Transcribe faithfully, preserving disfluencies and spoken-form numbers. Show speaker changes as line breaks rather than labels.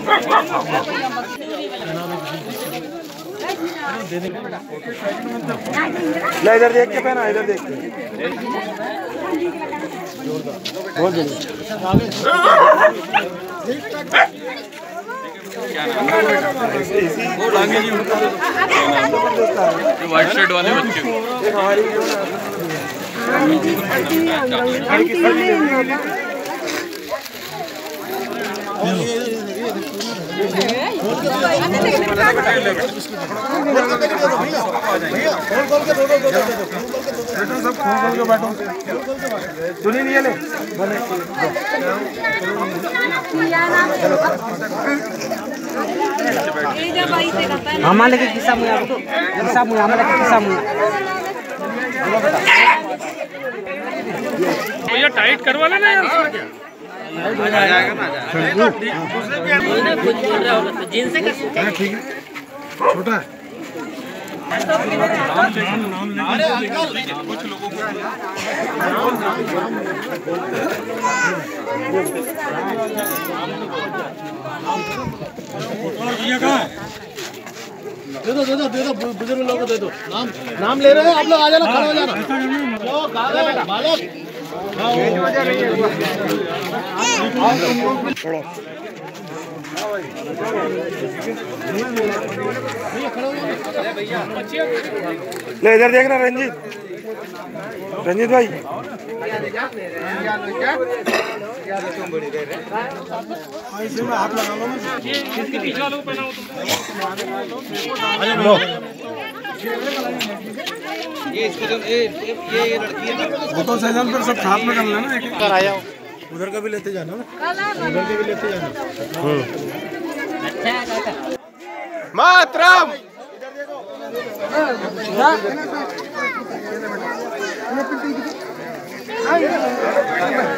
ले इधर देख के पहना, इधर देख के बोल दे।
व्हाइट शर्ट वाले बच्चे
सुनी नहीं ले
हमारे लेके किस्सा मुया तो किस्सा मुया हमारे लेके किस्सा मुया
भैया टाइट करवा लेना यार क्या आ जाएगा ना
जींस से कर
ठीक है छोटा है
अरे अंकल कुछ लोगों को ये कहां है?
दे दो दे दो दे दो बुजुर्ग लोगों को दे दो। नाम नाम ले रहे हो आप लोग, आ जाना, खड़े हो जाना। लो बालक ले इधर देखना रंजीत, रंजीत भाई हाथ लगा लो।
इसके पीछे वालों को पहनाओ ये इसको जो ये ये लड़की है
वो तो सैजान पर सब हाथ में कर लेना, एक एक आया उधर का भी लेते जाना ना, उधर के भी लेते जाना। मातरम इधर देखो